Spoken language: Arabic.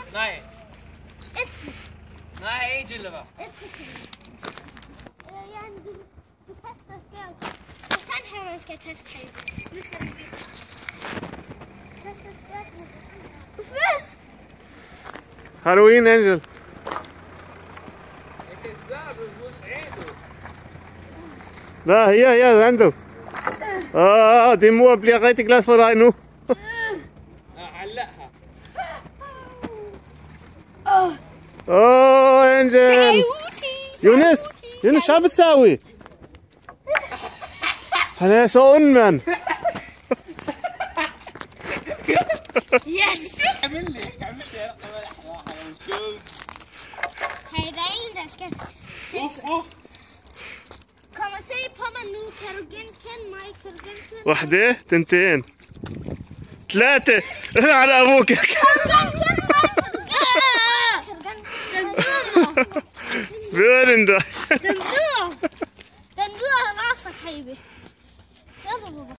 Nej. ادخل. Nej, Jilla va? ادخل. يعني du kastar skål. Och sen här man ska testa här. Nu ska vi testa skål. Fisk! هالوين انجل. كذاب مش عيده. لا هي عنده. دي مو بلي غايتك لا فرانو. علقها. انجل. يونس شو عم بتساوي؟ هلا شو انمن. Yes! اعمل لي رقم واحد وشوف. Hej, der er en, der skal... اوف. Kom og se på mig nu. Kan du genkende mig? Kan du genkende mig? وحدة تنتين 3 على ابوك. Kan du genkende mig? Kan du genkende mig? فين ده؟ Den lyder racerkæbe. Hør du, Bubba?